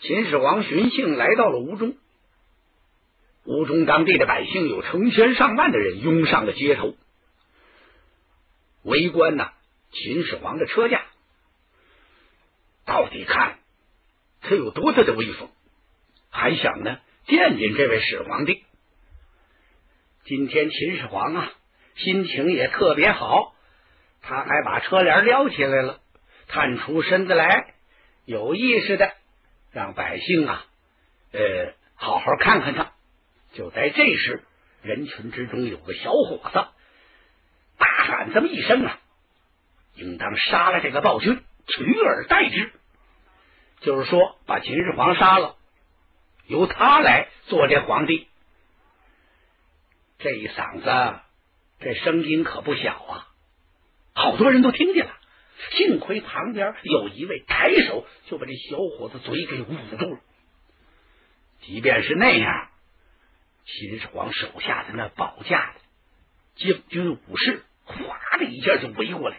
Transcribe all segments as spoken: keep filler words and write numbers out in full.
秦始皇巡幸来到了吴中，吴中当地的百姓有成千上万的人拥上了街头，围观呐、啊、秦始皇的车驾，到底看他有多大的威风，还想呢见见这位始皇帝。今天秦始皇啊心情也特别好，他还把车帘撩起来了，探出身子来，有意识的让百姓啊呃好好看看他。就在这时，人群之中有个小伙子大喊这么一声啊，应当杀了这个暴君，取而代之，就是说把秦始皇杀了，由他来做这皇帝。这一嗓子这声音可不小啊，好多人都听见了，幸亏旁边有一位抬手就把这小伙子嘴给捂住了。即便是那样，秦始皇手下的那保驾的将军武士哗的一下就围过来，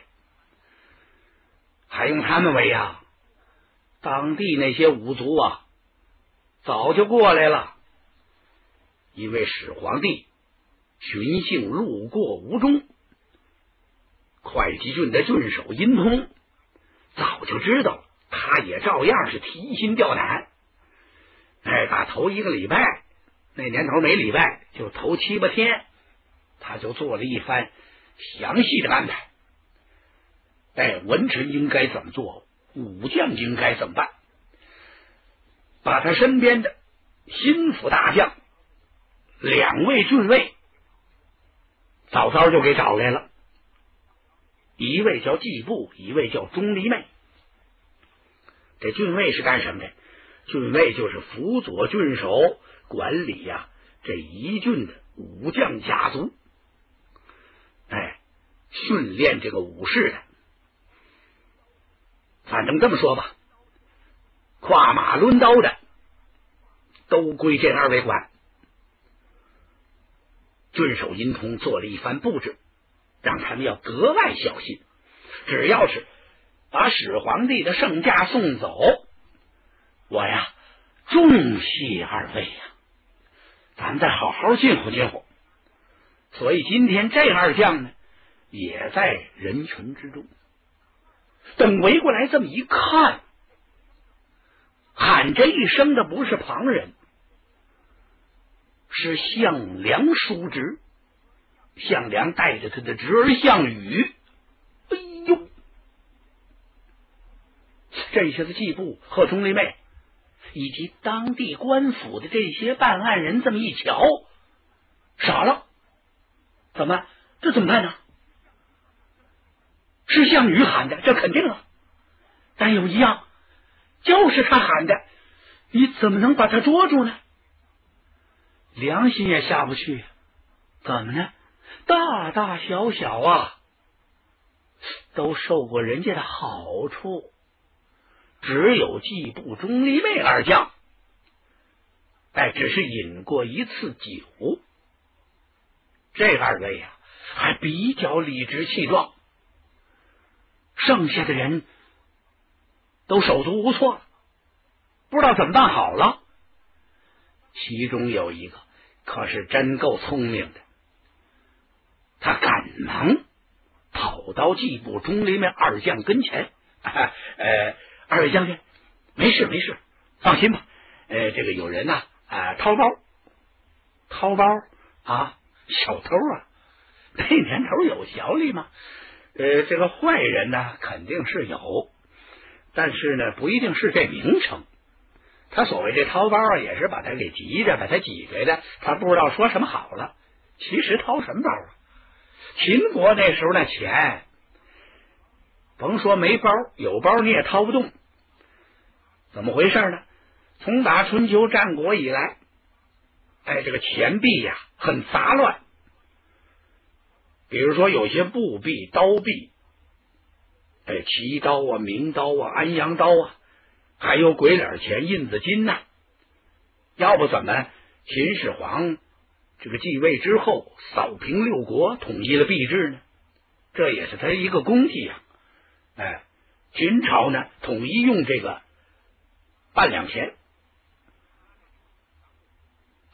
还用他们围啊？当地那些武卒啊早就过来了，因为始皇帝巡幸路过吴中，会稽郡的郡守殷通早就知道了，他也照样是提心吊胆。哎，打头一个礼拜，那年头没礼拜，就头七八天，他就做了一番详细的安排。哎，文臣应该怎么做，武将应该怎么办，把他身边的心腹大将两位郡尉早早就给找来了，一位叫季布，一位叫钟离昧。这郡尉是干什么的？郡尉就是辅佐郡守管理呀、啊、这一郡的武将家族，哎，训练这个武士的。反正这么说吧，跨马抡刀的都归这二位管。郡守殷通做了一番布置，让他们要格外小心，只要是把始皇帝的圣驾送走，我呀重谢二位呀，咱再好好近乎近乎。所以今天这二将呢也在人群之中。等围过来这么一看，喊这一声的不是旁人，是项梁叔侄。项梁带着他的侄儿项羽。哎呦，这下子季布和钟离昧以及当地官府的这些办案人这么一瞧，傻了，怎么这怎么办呢？是项羽喊的，这肯定啊，但有一样，就是他喊的，你怎么能把他捉住呢？良心也下不去，怎么呢？大大小小啊都受过人家的好处，只有季布、钟离昧二将哎，只是饮过一次酒，这二位啊还比较理直气壮，剩下的人都手足无措了，不知道怎么办好了。其中有一个可是真够聪明的，他赶忙跑到季布、钟离昧二将跟前，啊、呃，二位将军，没事没事，放心吧。呃，这个有人呐、啊，啊，掏包，掏包啊，小偷啊，那年头有小利吗？呃，这个坏人呢，肯定是有，但是呢，不一定是这名称。他所谓这掏包啊，也是把他给急着，把他挤兑的，他不知道说什么好了。其实掏什么包啊？秦国那时候那钱，甭说没包，有包你也掏不动。怎么回事呢？从打春秋战国以来，哎，这个钱币呀、啊、很杂乱。比如说有些布币、刀币，哎，齐刀啊、明刀啊、安阳刀啊，还有鬼脸钱、印子金呐、啊。要不怎么秦始皇这个继位之后扫平六国，统一了币制呢？这也是他一个功绩啊。哎，秦朝呢统一用这个半两钱，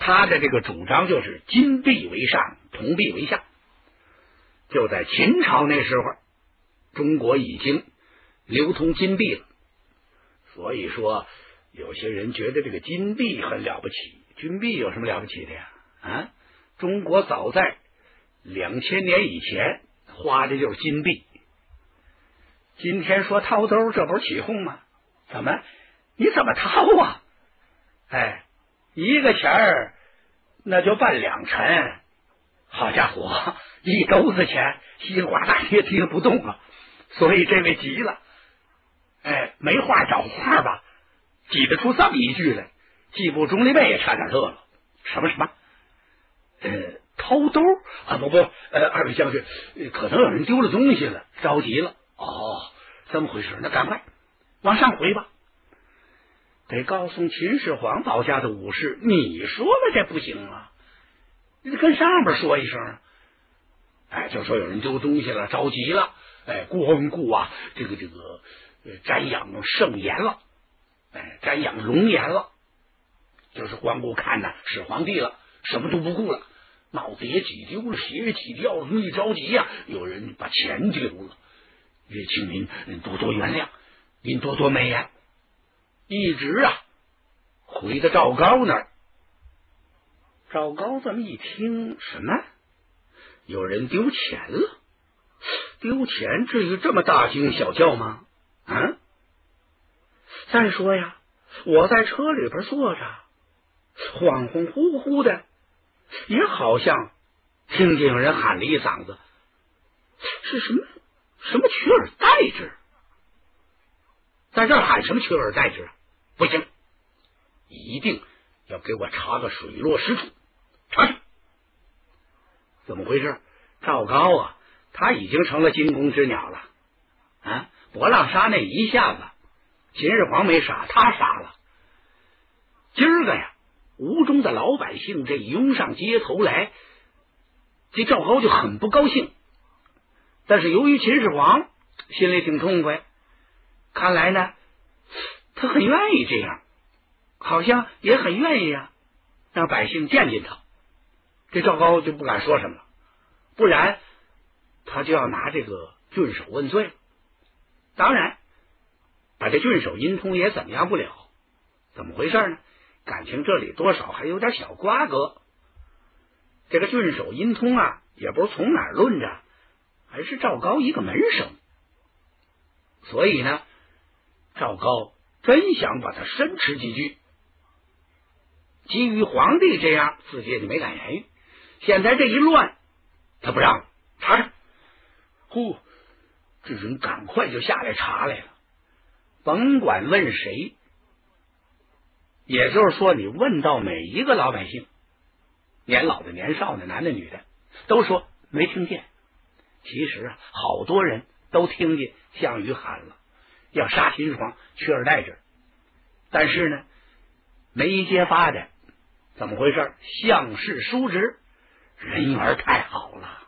他的这个主张就是金币为上，铜币为下。就在秦朝那时候，中国已经流通金币了，所以说有些人觉得这个金币很了不起，金币有什么了不起的呀？啊，中国早在两千年以前花的就是金币。今天说掏兜，这不是起哄吗？怎么？你怎么掏啊？哎，一个钱儿那就办两陈，好家伙，一兜子钱稀里哗啦也提不动啊！所以这位急了，哎，没话找话吧，挤得出这么一句来，季部钟离昧也差点乐了。什么什么？呃，掏兜啊？不不，呃，二位将军，可能有人丢了东西了，着急了。哦，这么回事？那赶快往上回吧。得告诉秦始皇保家的武士，你说了这不行啊，你得跟上边说一声啊。哎，就说有人丢东西了，着急了，哎，光顾啊，这个这个呃瞻仰圣颜了，哎，瞻仰龙颜了，就是光顾看呐始皇帝了，什么都不顾了，帽子也挤丢了，鞋也挤掉了，一着急呀、啊，有人把钱丢了，也请您多多原谅，您多多美言。一直啊回到赵高那儿，赵高这么一听，什么？有人丢钱了？丢钱至于这么大惊小叫吗？啊！再说呀，我在车里边坐着，恍恍惚惚的，也好像听见有人喊了一嗓子，是什么什么取而代之？在这儿喊什么取而代之啊？不行，一定要给我查个水落石出，查查怎么回事。赵高啊，他已经成了惊弓之鸟了啊！博浪沙那一下子，秦始皇没杀，他杀了。今儿个呀，吴中的老百姓这拥上街头来，这赵高就很不高兴。但是由于秦始皇心里挺痛快，看来呢他很愿意这样，好像也很愿意啊，让百姓见见他。这赵高就不敢说什么了，不然他就要拿这个郡守问罪了。当然，把这郡守殷通也怎么样不了。怎么回事呢？感情这里多少还有点小瓜葛。这个郡守殷通啊，也不是从哪儿论着，还是赵高一个门生。所以呢，赵高真想把他申斥几句。基于皇帝这样，自己也就没敢言语。现在这一乱，他不让了，查查。呼，这人赶快就下来查来了，甭管问谁，也就是说，你问到每一个老百姓，年老的、年少的、男的、女的，都说没听见。其实啊，好多人都听见项羽喊了要杀秦始皇，取而代之，但是呢，没揭发的。怎么回事？项氏叔侄人缘太好了，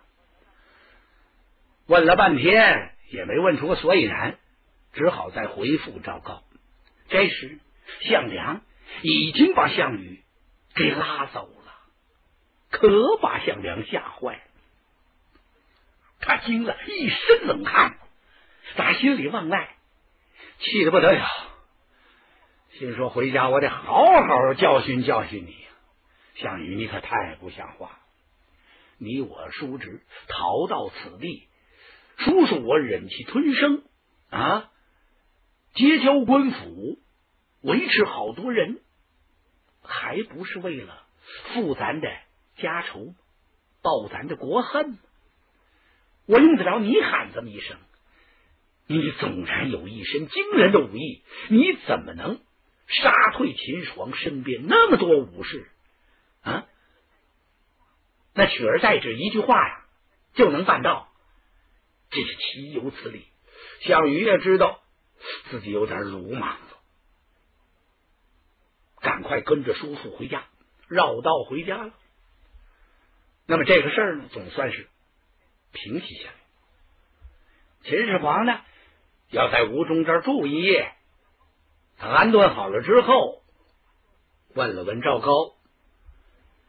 问了半天也没问出个所以然，只好再回复赵高。这时项梁已经把项羽给拉走了，可把项梁吓坏了。他惊了一身冷汗，打心里往外气得不得了，心说回家我得好好教训教训你呀！项羽，你可太不像话了！你我叔侄逃到此地，叔叔我忍气吞声啊，结交官府，维持好多人，还不是为了复咱的家仇，报咱的国恨吗？我用得着你喊这么一声？你纵然有一身惊人的武艺，你怎么能杀退秦始皇身边那么多武士啊？那取而代之一句话呀，就能办到，这是岂有此理！项羽也知道自己有点鲁莽了，赶快跟着叔父回家，绕道回家了。那么这个事儿呢，总算是平息下来。秦始皇呢，要在吴中这儿住一夜，他安顿好了之后，问了问赵高，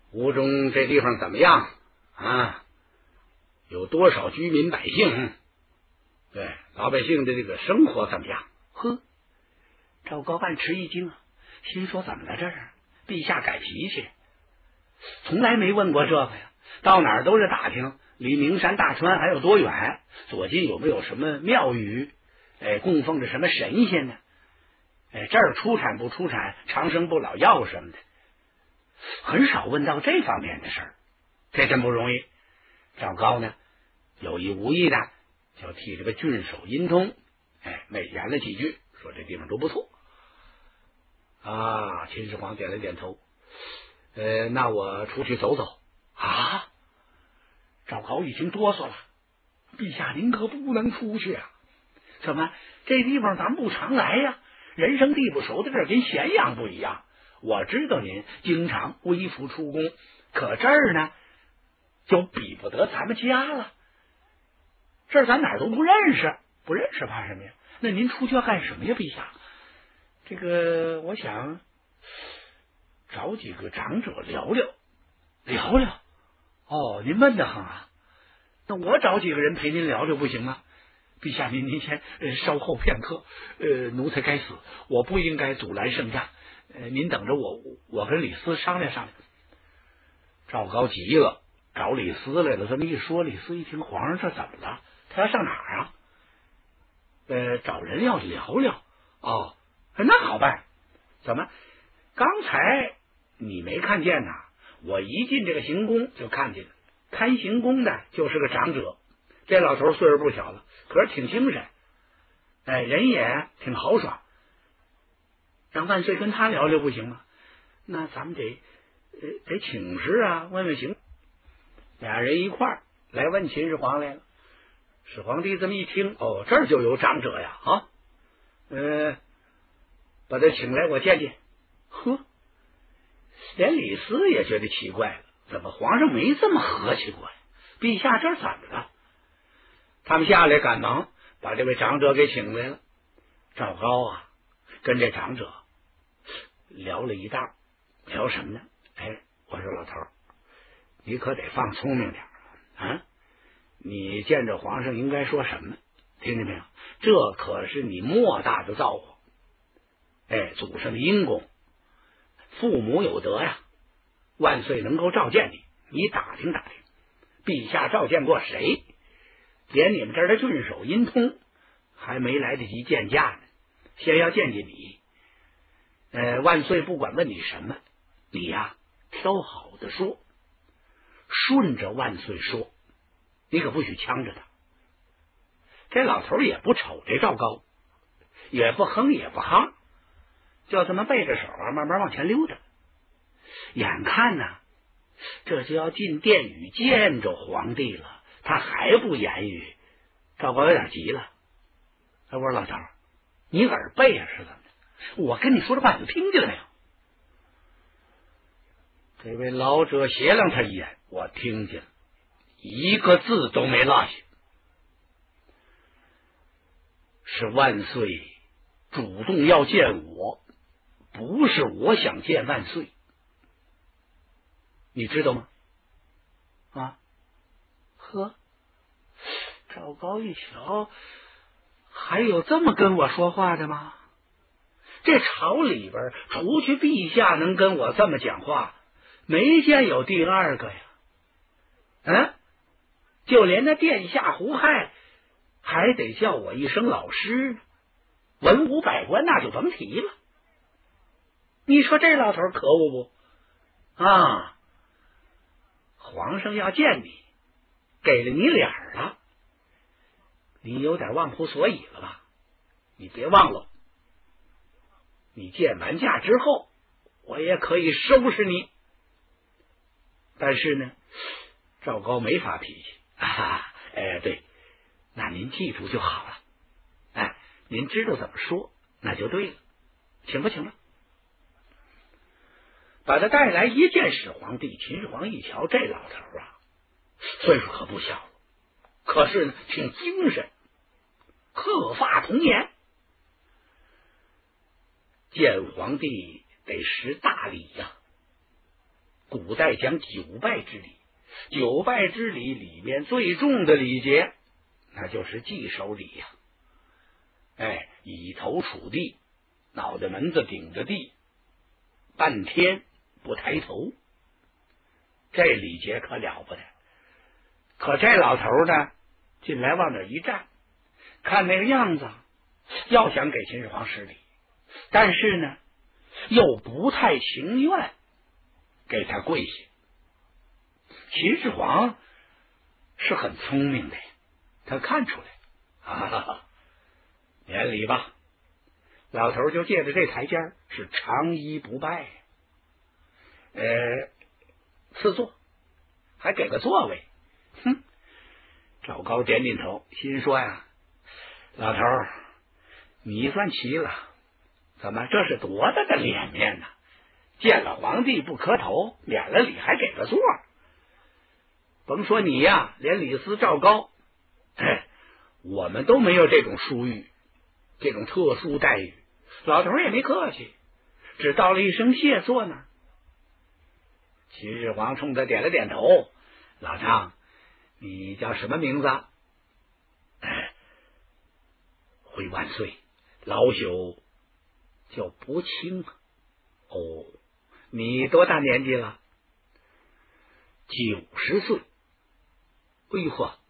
吴中这地方怎么样啊？有多少居民百姓？对，老百姓的这个生活怎么样？ 呵，赵高半吃一惊啊，心说怎么了这是？陛下改脾气，从来没问过这个呀，到哪儿都是打听离名山大川还有多远，左近有没有什么庙宇，哎，供奉着什么神仙呢？哎，这儿出产不出产长生不老药什么的，很少问到这方面的事儿，这真不容易。赵高呢，有意无意的就替这个郡守殷通，哎，美言了几句，说这地方都不错。啊，秦始皇点了点头，呃，那我出去走走啊。赵高已经哆嗦了，陛下您可不能出去啊！怎么这地方咱不常来呀？人生地不熟的，这儿跟咸阳不一样。我知道您经常微服出宫，可这儿呢就比不得咱们家了。这儿咱哪儿都不认识，不认识怕什么呀？那您出去要干什么呀，陛下？这个我想找几个长者聊聊聊聊。哦，您闷得很啊，那我找几个人陪您聊聊不行吗？陛下您您先、呃、稍后片刻，呃，奴才该死，我不应该阻拦圣驾，呃，您等着我，我跟李斯商量商量。赵高急了，找李斯来了。这么一说，李斯一听，皇上这怎么了？他要上哪儿啊？呃，找人要聊聊。哦，那好办。怎么？刚才你没看见呐？我一进这个行宫就看见了，看行宫的就是个长者。这老头岁数不小了，可是挺精神，哎，人也挺豪爽。让万岁跟他聊聊不行吗？那咱们得呃得请示啊，问问行。俩人一块儿来问秦始皇来了。始皇帝这么一听，哦，这儿就有长者呀，啊，呃，把他请来，我见见。呵，连李斯也觉得奇怪了，怎么皇上没这么和气过呀？陛下这儿怎么了？他们下来赶忙把这位长者给请来了。赵高啊，跟这长者聊了一道，聊什么呢？哎，我说老头，你可得放聪明点啊！你见着皇上应该说什么？听见没有？这可是你莫大的造化，哎，祖上的阴功，父母有德呀！万岁能够召见你，你打听打听，陛下召见过谁？连你们这儿的郡守殷通还没来得及见驾呢，先要见见你。呃，万岁不管问你什么，你呀挑好的说，顺着万岁说，你可不许呛着他。这老头也不瞅这赵高，也不哼也不哈，就这么背着手啊，慢慢往前溜达。眼看呢，这就要进殿宇见着皇帝了，他还不言语，赵高有点急了。哎，我说老头，你耳背啊是怎么的？我跟你说这话，你听见了没有？这位老者斜亮他一眼，我听见了，一个字都没落下。是万岁主动要见我，不是我想见万岁，你知道吗？啊，呵，赵高一瞧，还有这么跟我说话的吗？这朝里边除去陛下能跟我这么讲话，没见有第二个呀。嗯，就连那殿下胡亥还得叫我一声老师呢，文武百官那就甭提了。你说这老头可恶不啊？皇上要见你，给了你脸了，你有点忘乎所以了吧？你别忘了，你见完驾之后，我也可以收拾你。但是呢，赵高没发脾气啊，哎，对，那您记住就好了。哎，您知道怎么说，那就对了，行不行了？把他带来一见始皇帝，秦始皇一瞧，这老头啊，岁数可不小了，可是呢，挺精神，鹤发童颜。见皇帝得识大礼呀、啊， 古代讲九拜之礼，九拜之礼里面最重的礼节，那就是祭首礼呀、啊。哎，以头触地，脑袋门子顶着地，半天不抬头，这礼节可了不得。可这老头呢，进来往那一站，看那个样子，要想给秦始皇施礼，但是呢，又不太情愿给他跪下。秦始皇是很聪明的，他看出来啊，免礼吧。老头就借着这台阶是长揖不拜，呃，赐座，还给个座位。哼，赵高点点头，心说呀，老头，你算齐了，怎么这是多大的脸面呢？见了皇帝不磕头，免了礼还给个座。甭说你呀，连李斯、赵高，哎，我们都没有这种殊遇，这种特殊待遇。老头也没客气，只道了一声谢，坐那儿。秦始皇冲他点了点头，老张，你叫什么名字？哎，回万岁，老朽叫伯清。哦，你多大年纪了？九十岁。哎呦呵！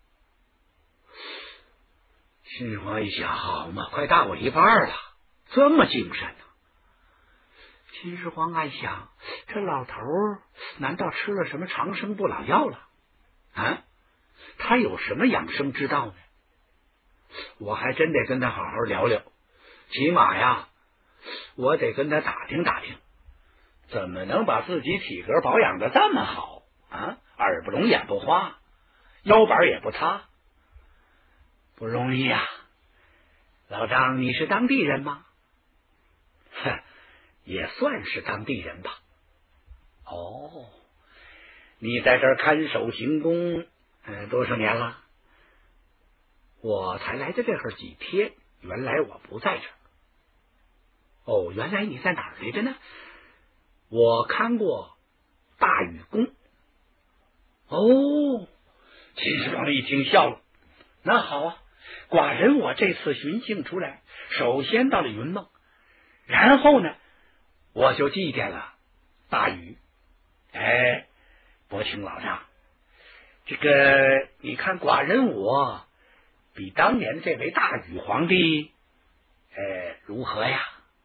秦始皇一想，好嘛，快大我一半了，这么精神呢、啊？秦始皇暗想，这老头难道吃了什么长生不老药了？啊，他有什么养生之道呢？我还真得跟他好好聊聊，起码呀，我得跟他打听打听，怎么能把自己体格保养的这么好啊？耳不聋眼不花，腰板也不塌，不容易啊！老张，你是当地人吗？哼，也算是当地人吧。哦，你在这儿看守行宫，嗯、呃，多少年了？我才来的这会儿几天，原来我不在这儿。哦，原来你在哪儿来着呢？我看过大禹宫。哦，秦始皇一听笑了，那好啊，寡人我这次巡幸出来，首先到了云梦，然后呢，我就祭奠了大禹。哎，伯清老丈，这个你看寡人我比当年这位大禹皇帝，呃，如何呀？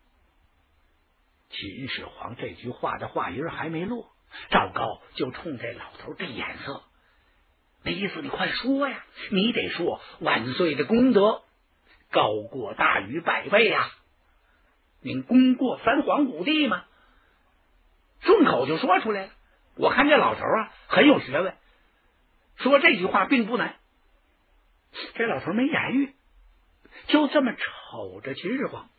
秦始皇这句话的话音还没落，赵高就冲这老头递眼色，那意思你快说呀，你得说万岁的功德高过大禹百倍呀，您功过三皇五帝吗？顺口就说出来了。我看这老头啊很有学问，说这句话并不难。这老头没言语，就这么瞅着秦始皇。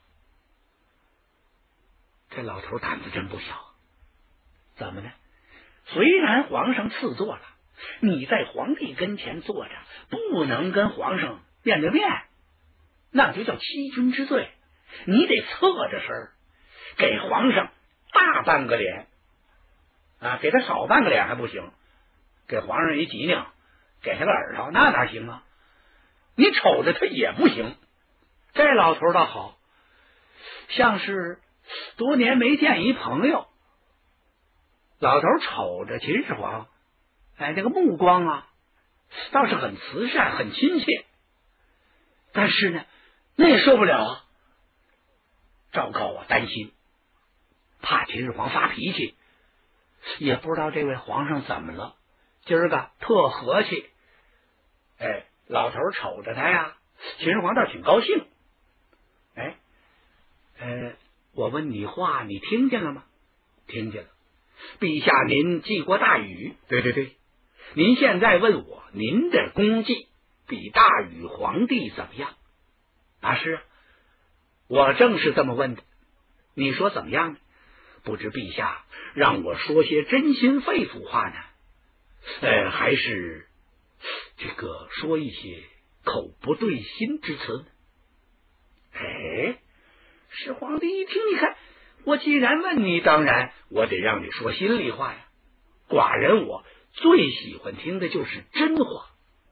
这老头胆子真不小，怎么呢？虽然皇上赐座了，你在皇帝跟前坐着，不能跟皇上面对面，那就叫欺君之罪。你得侧着身，给皇上大半个脸啊，给他少半个脸还不行，给皇上一脊梁，给他个耳朵，那哪行啊？你瞅着他也不行。这老头倒好，像是多年没见一朋友。老头瞅着秦始皇，哎，这个目光啊，倒是很慈善，很亲切。但是呢，那也受不了啊。赵高啊，担心，怕秦始皇发脾气，也不知道这位皇上怎么了，今儿个特和气。哎，老头瞅着他呀，秦始皇倒挺高兴。哎，呃，我问你话，你听见了吗？听见了。陛下您祭过大禹，对对对。您现在问我，您的功绩比大禹皇帝怎么样？啊，是啊，我正是这么问的。你说怎么样呢？不知陛下让我说些真心肺腑话呢，呃，还是这个说一些口不对心之词呢？哎，是皇帝一听，你看，我既然问你，当然我得让你说心里话呀。 寡人我最喜欢听的就是真话。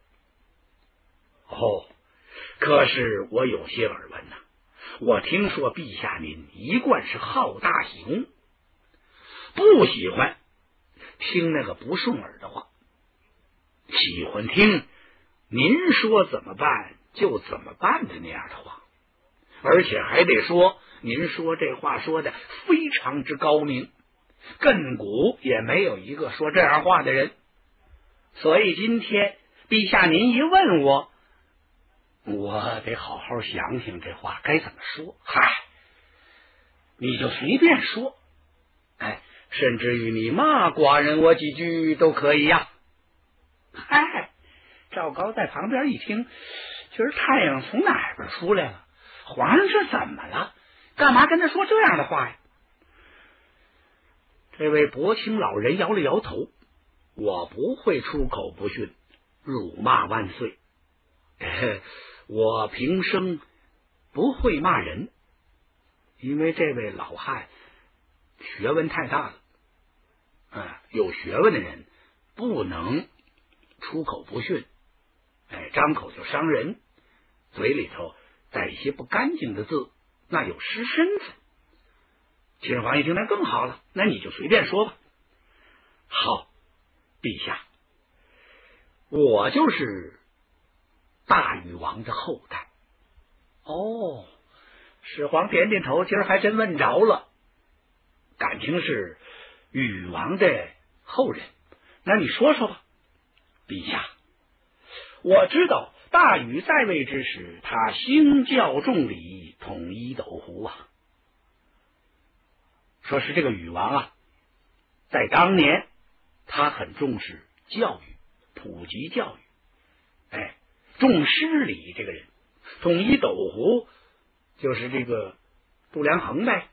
哦，可是我有些耳闻呐、啊，我听说陛下您一贯是好大喜功，不喜欢听那个不顺耳的话，喜欢听您说怎么办就怎么办的那样的话，而且还得说您说这话说的非常之高明，亘古也没有一个说这样话的人。所以今天陛下您一问我，我得好好想想这话该怎么说。嗨，你就随便说，哎，甚至于你骂寡人我几句都可以呀。嗨，赵高在旁边一听，今儿太阳从哪边出来了？皇上是怎么了？干嘛跟他说这样的话呀？这位薄情老人摇了摇头，我不会出口不逊，辱骂万岁。我平生不会骂人，因为这位老汉学问太大了。嗯，有学问的人不能出口不逊，哎，张口就伤人，嘴里头带一些不干净的字，那有失身份。秦始皇一听，那更好了，那你就随便说吧。好，陛下，我就是大禹王的后代。哦，始皇点点头，今儿还真问着了，感情是禹王的后人。那你说说吧。陛下，我知道大禹在位之时，他兴教重礼，统一斗湖啊。说是这个禹王啊，在当年他很重视教育，普及教育，哎，重诗礼。这个人统一斗湖，就是这个度量衡呗。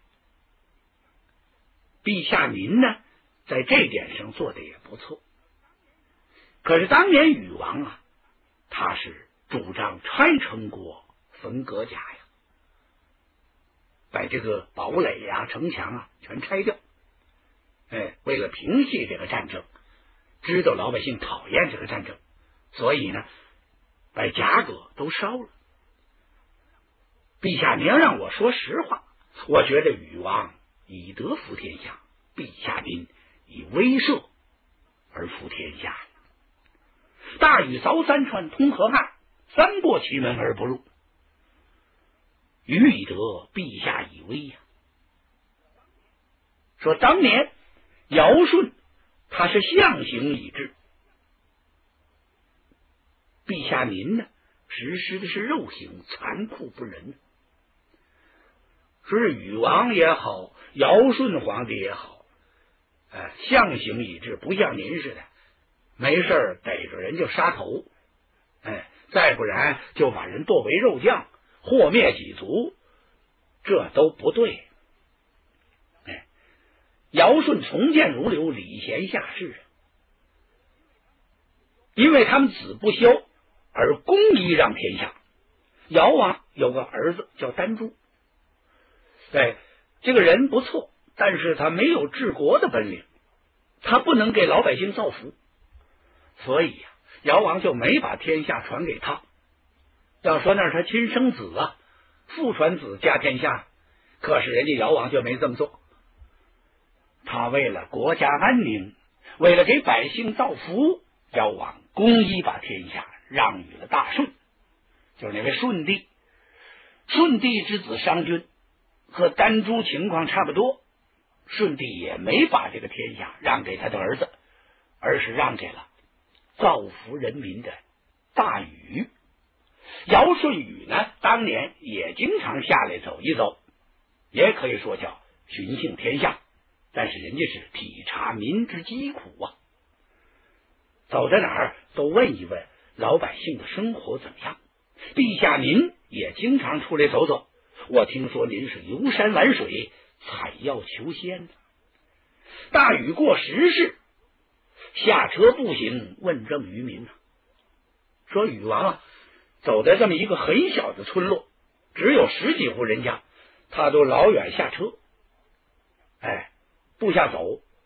陛下您呢，在这点上做的也不错。可是当年禹王啊，他是主张拆城国，焚国家呀，把这个堡垒啊、城墙啊全拆掉。哎，为了平息这个战争，知道老百姓讨厌这个战争，所以呢，把甲葛都烧了。陛下您让我说实话，我觉得禹王以德服天下，陛下您以威慑而服天下。大禹凿三川，通河汉，三过其门而不入，禹以德，陛下以威呀。说当年尧舜他是象形以治，陛下您呢实施的是肉刑，残酷不仁。说是禹王也好，尧舜皇帝也好，呃，象形以治，不像您似的没事逮着人就杀头，哎，再不然就把人剁为肉酱，祸灭几族，这都不对。哎，尧舜从谏如流，礼贤下士，因为他们子不肖而公义让天下。尧王有个儿子叫丹朱，哎，这个人不错，但是他没有治国的本领，他不能给老百姓造福，所以呀、啊，尧王就没把天下传给他。要说那是他亲生子啊，父传子家天下，可是人家尧王就没这么做。他为了国家安宁，为了给百姓造福，尧王公一把天下让与了大舜，就是那位舜帝。舜帝之子商均和丹朱情况差不多，舜帝也没把这个天下让给他的儿子，而是让给了造福人民的大禹。尧舜禹呢，当年也经常下来走一走，也可以说叫巡幸天下，但是人家是体察民之疾苦啊，走在哪儿都问一问老百姓的生活怎么样。陛下您也经常出来走走，我听说您是游山玩水，采药求仙。大禹过时事，下车步行，问政于民。说禹王啊，走在这么一个很小的村落，只有十几户人家，他都老远下车，哎，步下走，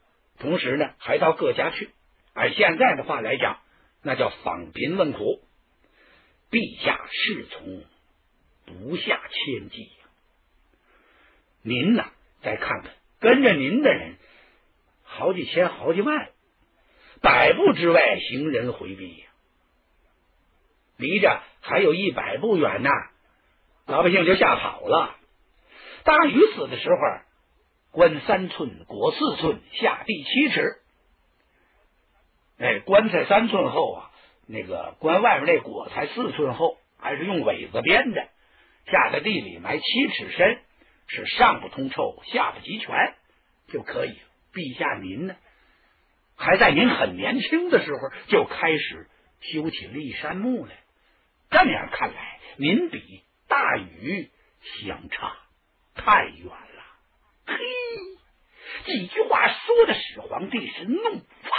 同时呢还到各家去，按现在的话来讲，那叫访贫问苦。陛下侍从不下千计呀、啊！您呢再看看跟着您的人好几千好几万，百步之外行人回避呀、啊，离着还有一百步远呐、啊，老百姓就吓跑了。大禹死的时候，棺三寸，椁四寸，下地七尺。哎，棺材三寸厚啊，那个棺外面那椁才四寸厚，还是用苇子编的，下在地里埋七尺深，是上不通臭，下不及全就可以了。陛下您呢，还在您很年轻的时候就开始修起骊山墓来，这么样看来，您比大禹相差太远了。嘿，几句话说的始皇帝是怒发